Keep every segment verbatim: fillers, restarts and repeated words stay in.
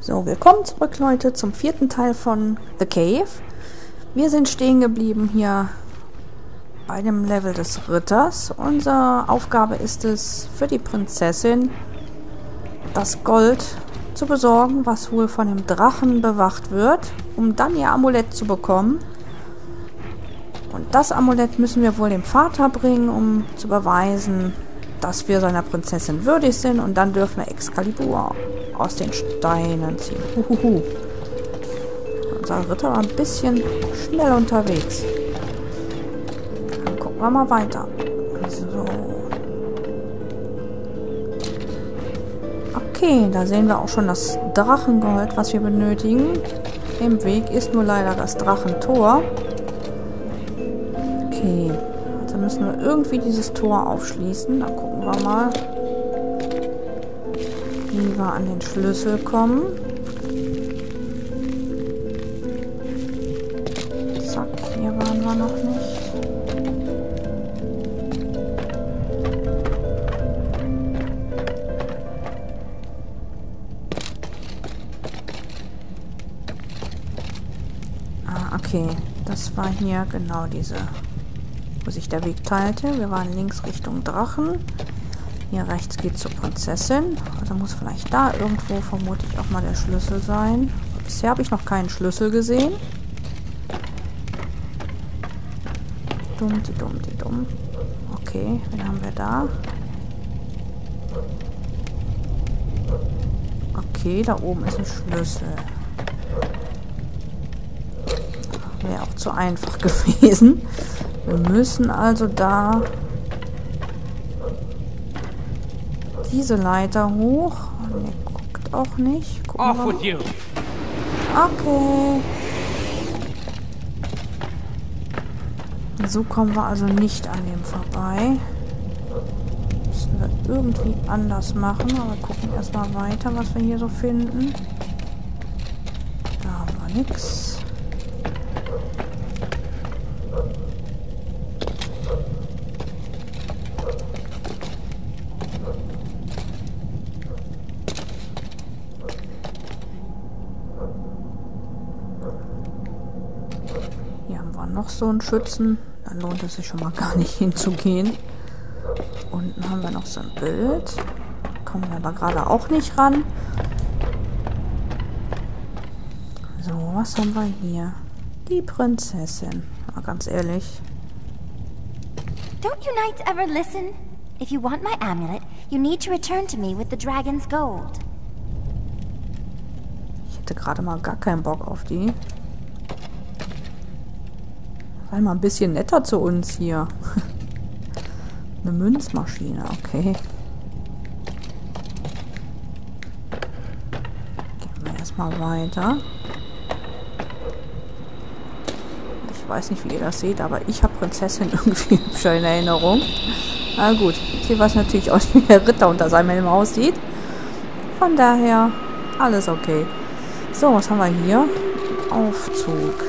So, willkommen zurück, Leute, zum vierten Teil von The Cave. Wir sind stehen geblieben hier bei dem Level des Ritters. Unsere Aufgabe ist es, für die Prinzessin das Gold zu besorgen, was wohl von dem Drachen bewacht wird, um dann ihr Amulett zu bekommen. Und das Amulett müssen wir wohl dem Vater bringen, um zu beweisen, dass wir seiner Prinzessin würdig sind. Und dann dürfen wir Excalibur aus den Steinen ziehen. Huhuhu. Unser Ritter war ein bisschen schnell unterwegs. Dann gucken wir mal weiter. So. Okay, da sehen wir auch schon das Drachengold, was wir benötigen. Im Weg ist nur leider das Drachentor. Okay, also müssen wir irgendwie dieses Tor aufschließen. Dann gucken wir mal, wie wir an den Schlüssel kommen. Zack, hier waren wir noch nicht. Ah, okay. Das war hier genau diese, wo sich der Weg teilte. Wir waren links Richtung Drachen. Hier rechts geht zur Prinzessin. Also muss vielleicht da irgendwo vermutlich auch mal der Schlüssel sein. Bisher habe ich noch keinen Schlüssel gesehen. Dumm, die dumm, die dumm. Okay, wen haben wir da? Okay, da oben ist ein Schlüssel. Wäre auch zu einfach gewesen. Wir müssen also da diese Leiter hoch. Und er guckt auch nicht. Gucken wir. Okay. So kommen wir also nicht an dem vorbei. Müssen wir irgendwie anders machen. Aber wir gucken erstmal weiter, was wir hier so finden. Da haben wir nichts. Noch so einen Schützen, dann lohnt es sich schon mal gar nicht hinzugehen. Unten haben wir noch so ein Bild. Kommen wir aber gerade auch nicht ran. So, was haben wir hier? Die Prinzessin. Mal ganz ehrlich. Don't you knights ever listen? If you want my amulet, you need to return to me with the dragon's gold. Ich hätte gerade mal gar keinen Bock auf die. Sei mal ein bisschen netter zu uns hier. Eine Münzmaschine, okay. Gehen wir erstmal weiter. Ich weiß nicht, wie ihr das seht, aber ich habe Prinzessin irgendwie hübscher in Erinnerung. Na gut, sie weiß natürlich aus, wie der Ritter unter seinem Helm aussieht. Von daher, alles okay. So, was haben wir hier? Aufzug.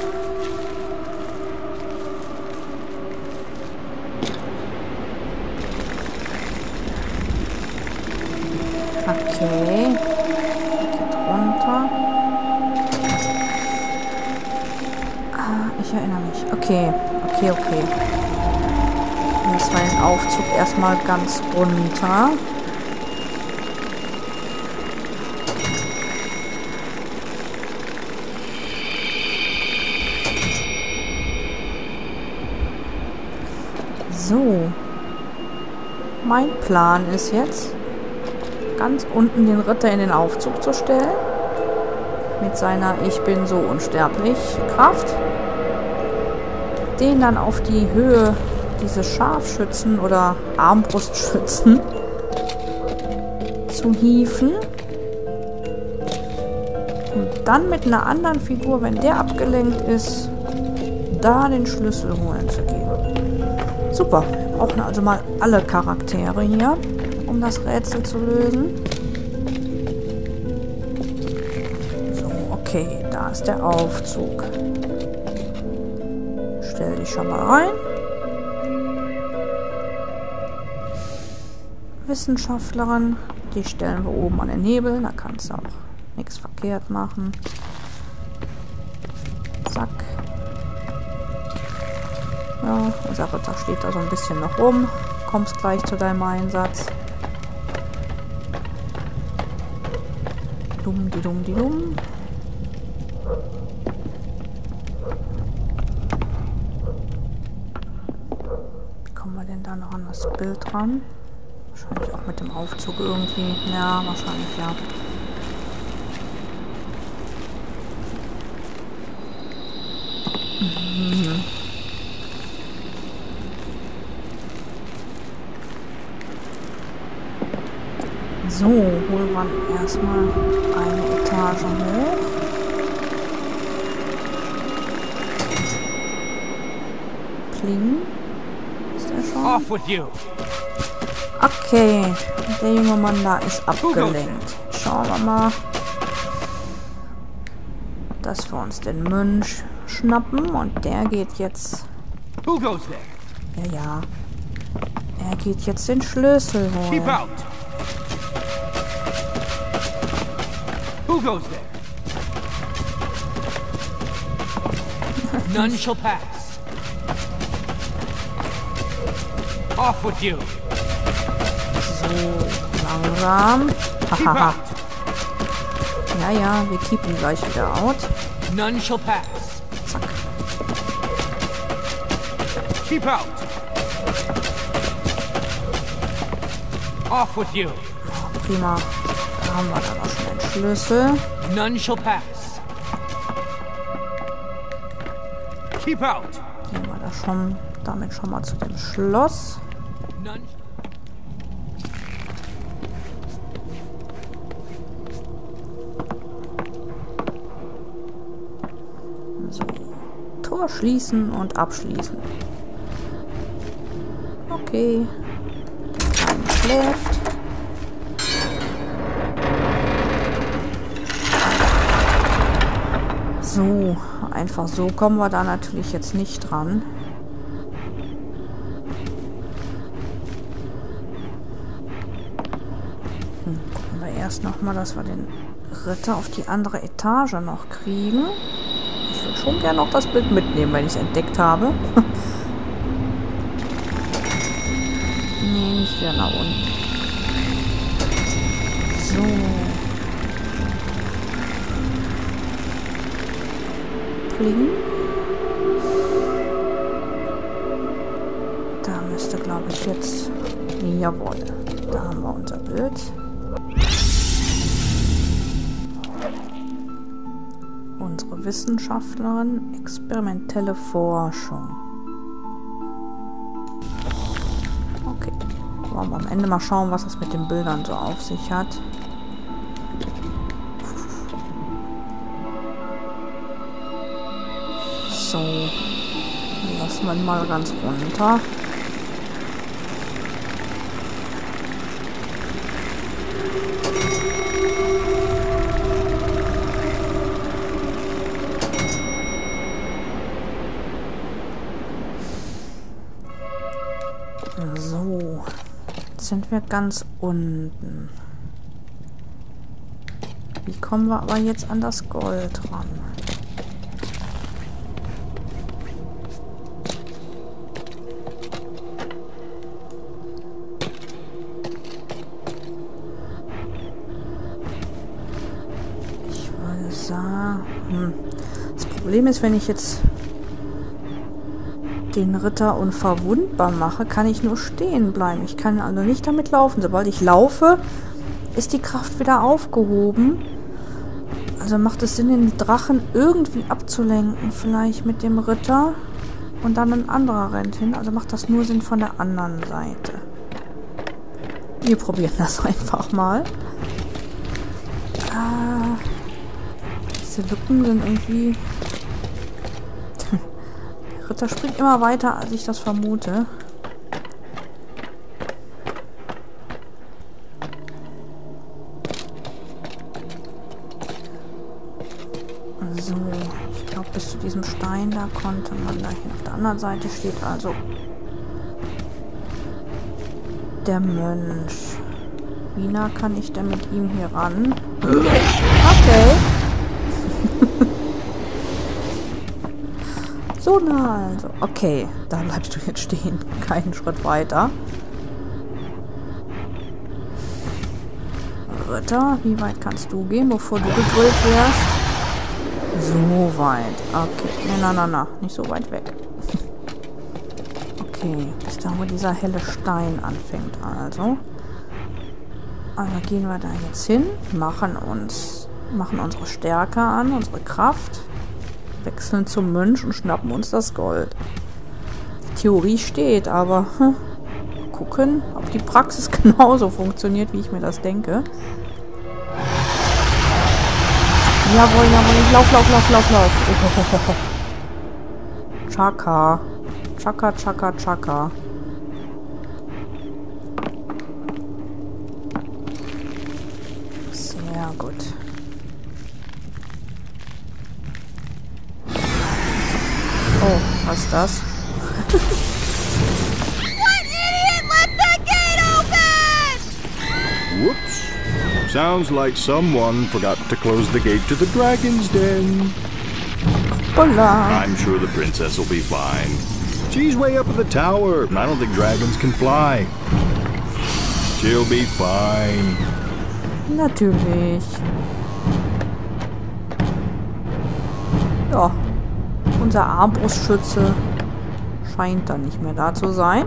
Okay. Geht runter. Ah, ich erinnere mich. Okay, okay, okay. Jetzt war den Aufzug erstmal ganz runter. So. Mein Plan ist jetzt, ganz unten den Ritter in den Aufzug zu stellen. Mit seiner Ich bin so unsterblich Kraft. Den dann auf die Höhe dieses Scharfschützen oder Armbrustschützen zu hieven. Und dann mit einer anderen Figur, wenn der abgelenkt ist, da den Schlüssel holen zu gehen. Super. Wir brauchen also mal alle Charaktere hier, um das Rätsel zu lösen. So, okay, da ist der Aufzug. Stell dich schon mal rein. Wissenschaftlerin, die stellen wir oben an den Hebel, da kannst du auch nichts verkehrt machen. Zack. Ja, unser Ritter steht da so ein bisschen noch rum. Kommst gleich zu deinem Einsatz. Dumm, die dumm, die dumm. Wie kommen wir denn da noch an das Bild dran? Wahrscheinlich auch mit dem Aufzug irgendwie. Ja, wahrscheinlich ja. Mhm. So, holen wir erstmal eine Etage hoch. Pling. Ist der schon? Off with you. Okay, der junge Mann da ist abgelenkt. Schauen wir mal, dass wir uns den Mönch schnappen und der geht jetzt. Who goes there? Ja, ja. Er geht jetzt den Schlüssel Keep holen. out. Who goes there? None shall pass. Off with you. So, langsam. Keep Hahaha. out. Ja, ja, wir keepen gleich wieder out. None shall pass. Zack. Keep out. Off with you. Prima. Da haben wir dann auch schon den Schlüssel. None shall pass. Keep out. Gehen wir da schon, damit schon mal zu dem Schloss. None. So. Tor schließen und abschließen. Okay. Der Kleine schläft. So, einfach so kommen wir da natürlich jetzt nicht dran. Hm, gucken wir erst nochmal, dass wir den Ritter auf die andere Etage noch kriegen. Ich würde schon gerne noch das Bild mitnehmen, wenn ich es entdeckt habe. Nee, nicht wieder nach unten. So. Pling. Da müsste, glaube ich, jetzt... Jawohl. Da haben wir unser Bild. Unsere Wissenschaftlerin, experimentelle Forschung. Okay. Wollen wir am Ende mal schauen, was das mit den Bildern so auf sich hat. So. Lassen wir ihn mal ganz runter. So, jetzt sind wir ganz unten. Wie kommen wir aber jetzt an das Gold ran? Ich würde sagen, hm. Das Problem ist, wenn ich jetzt den Ritter unverwundbar mache, kann ich nur stehen bleiben. Ich kann also nicht damit laufen. Sobald ich laufe, ist die Kraft wieder aufgehoben. Also macht es Sinn, den Drachen irgendwie abzulenken, vielleicht mit dem Ritter. Und dann ein anderer rennt hin. Also macht das nur Sinn von der anderen Seite. Wir probieren das einfach mal. Ah, diese Lücken sind irgendwie... Der springt immer weiter, als ich das vermute. So, ich glaube, bis zu diesem Stein da konnte man da hin. Auf der anderen Seite steht also der Mönch. Wie nah kann ich denn mit ihm hier ran? Okay. So nah also. Okay, da bleibst du jetzt stehen. Keinen Schritt weiter. Ritter, wie weit kannst du gehen, bevor du gegrillt wärst? So weit. Okay. Na, na, na, na. Nicht so weit weg. Okay. Bis da, wo dieser helle Stein anfängt. Also. Also gehen wir da jetzt hin. Machen uns... Machen unsere Stärke an. Unsere Kraft. Wechseln zum Mönch und schnappen uns das Gold. Die Theorie steht, aber... Hm, gucken, ob die Praxis genauso funktioniert, wie ich mir das denke. Jawohl, jawohl. Lauf, lauf, lauf, lauf, lauf. Oh. Chaka. Chaka, chaka, chaka. Sehr gut. Oh, was ist das? Whoops. Sounds like someone forgot to close the gate to the dragon's den. Hola. I'm sure the princess will be fine. She's way up at the tower, and I don't think dragons can fly. She'll be fine. Natürlich. Ja. Unser Armbrustschütze scheint dann nicht mehr da zu sein.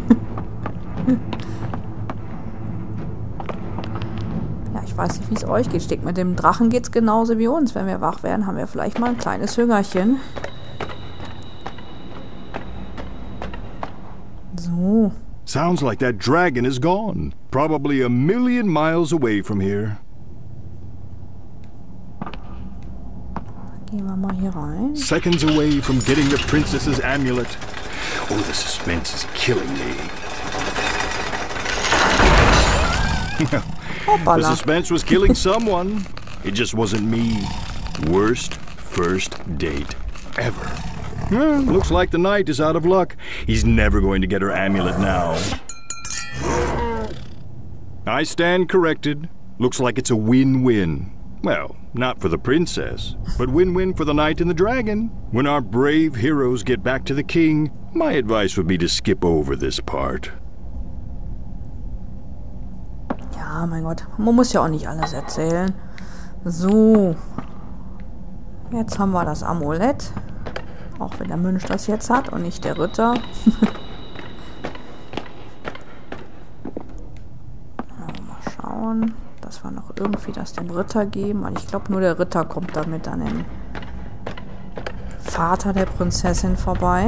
Ich weiß nicht, wie es euch geht. Steckt mit dem Drachen geht's genauso wie uns. Wenn wir wach werden, haben wir vielleicht mal ein kleines Hüngerchen. So. Sounds like that dragon is gone. Probably a million miles away from here. Gehen wir mal hier rein. Seconds away from getting the princess's amulet. Oh, the suspense is killing me. Hoppala. The suspense was killing someone. It just wasn't me. Worst first date ever. Well, looks like the knight is out of luck. He's never going to get her amulet now. I stand corrected. Looks like it's a win-win. Well, not for the princess, but win-win for the knight and the dragon. When our brave heroes get back to the king, my advice would be to skip over this part. Ja, mein Gott. Man muss ja auch nicht alles erzählen. So. Jetzt haben wir das Amulett. Auch wenn der Mönch das jetzt hat und nicht der Ritter. Mal schauen, dass wir noch irgendwie das dem Ritter geben. Und ich glaube, nur der Ritter kommt damit an den Vater der Prinzessin vorbei.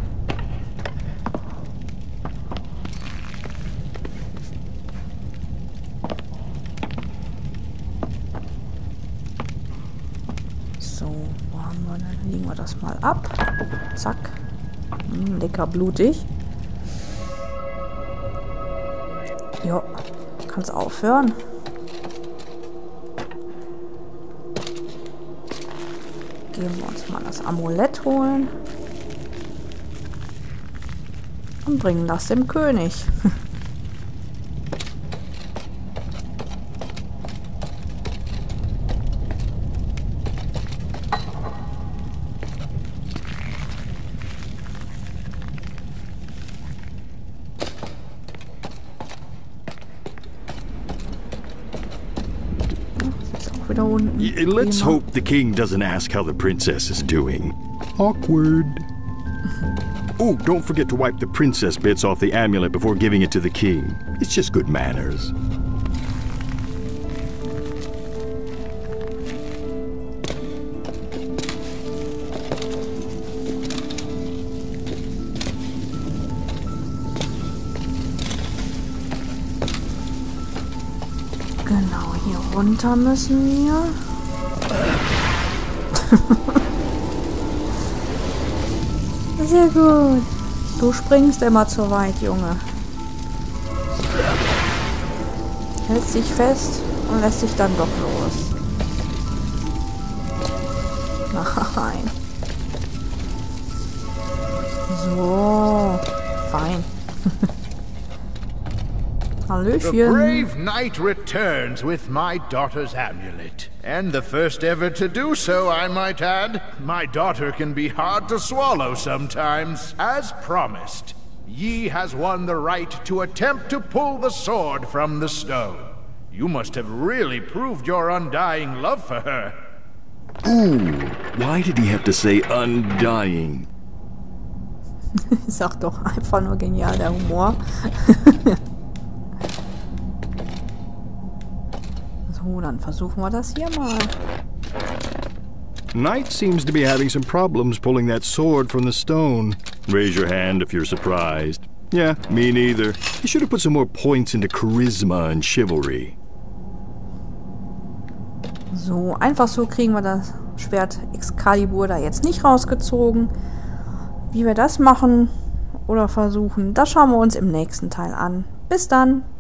Legen wir das mal ab. Zack. Hm, lecker blutig. Jo, kann's aufhören. Gehen wir uns mal das Amulett holen. Und bringen das dem König. Let's hope the king doesn't ask how the princess is doing. Awkward. Oh, don't forget to wipe the princess bits off the amulet before giving it to the king. It's just good manners. Genau, hier runter müssen wir. Sehr gut. Du springst immer zu weit, Junge. Hältst dich fest und lässt dich dann doch los. Nein. So. Fein. Hallöchen. The brave knight returns with my daughter's amulet. And the first ever to do so, I might add. My daughter can be hard to swallow sometimes. As promised, Yi has won the right to attempt to pull the sword from the stone. You must have really proved your undying love for her. Ooh, why did he have to say undying? Sag doch, einfach nur genial, der Humor. So, dann versuchen wir das hier mal. Knight seems to be having some problems pulling that sword from the stone. Raise your hand if you're surprised. Yeah, me neither. You should have put some more points into charisma and chivalry. So, einfach so kriegen wir das Schwert Excalibur da jetzt nicht rausgezogen. Wie wir das machen oder versuchen, das schauen wir uns im nächsten Teil an. Bis dann!